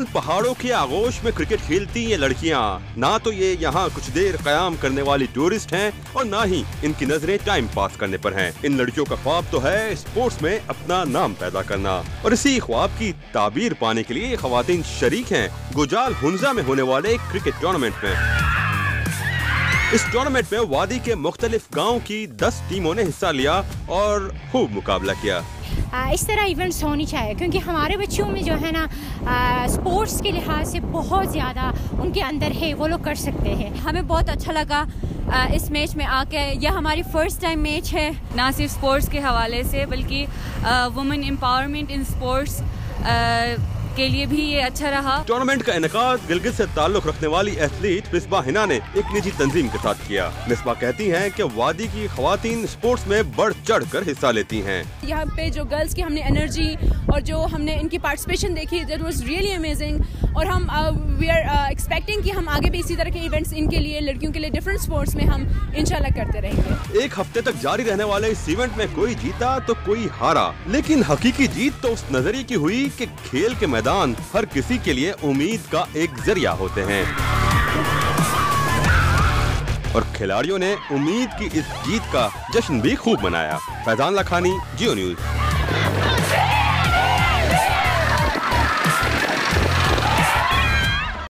पहाड़ों के आगोश में क्रिकेट खेलती ये लड़कियां, ना तो ये यहाँ कुछ देर कयाम करने वाली टूरिस्ट हैं और ना ही इनकी नजरें टाइम पास करने पर हैं। इन लड़कियों का ख्वाब तो है स्पोर्ट्स में अपना नाम पैदा करना, और इसी ख्वाब की ताबीर पाने के लिए ये खवातीन शरीक हैं गुजाल हुंजा में होने वाले क्रिकेट टूर्नामेंट में। इस टूर्नामेंट में वादी के मुख्तलिफ गाँव की 10 टीमों ने हिस्सा लिया और खूब मुकाबला किया। इस तरह इवेंट्स होनी चाहिए क्योंकि हमारे बच्चों में जो है ना स्पोर्ट्स के लिहाज से बहुत ज़्यादा उनके अंदर है, वो लोग कर सकते हैं। हमें बहुत अच्छा लगा इस मैच में आके। यह हमारी फर्स्ट टाइम मैच है, ना सिर्फ स्पोर्ट्स के हवाले से बल्कि वुमेन एम्पावरमेंट इन स्पोर्ट्स के लिए भी ये अच्छा रहा। टूर्नामेंट का इनेकाद गिलगित से ताल्लुक रखने वाली एथलीट मिसबा हिना ने एक निजी तंजीम के साथ किया। मिसबा कहती हैं कि वादी की खवातीन स्पोर्ट्स में बढ़ चढ़ कर हिस्सा लेती हैं। यहाँ पे जो गर्ल्स की हमने एनर्जी और जो हमने इनकी पार्टिसिपेशन देखी, दैट वाज रियली अमेजिंग। और हम वी आर एक्सपेक्टिंग कि हम आगे भी इसी तरह के इवेंट्स इनके लिए, लड़कियों के लिए डिफरेंट स्पोर्ट्स में हम इंशाल्लाह करते रहेंगे। एक हफ्ते तक जारी रहने वाले इस इवेंट में कोई जीता तो कोई हारा, लेकिन हकीकी जीत तो उस नजरिए की हुई कि खेल के मैदान हर किसी के लिए उम्मीद का एक जरिया होते हैं, और खिलाड़ियों ने उम्मीद की इस जीत का जश्न भी खूब मनाया। फैजान लखानी, जियो न्यूज़।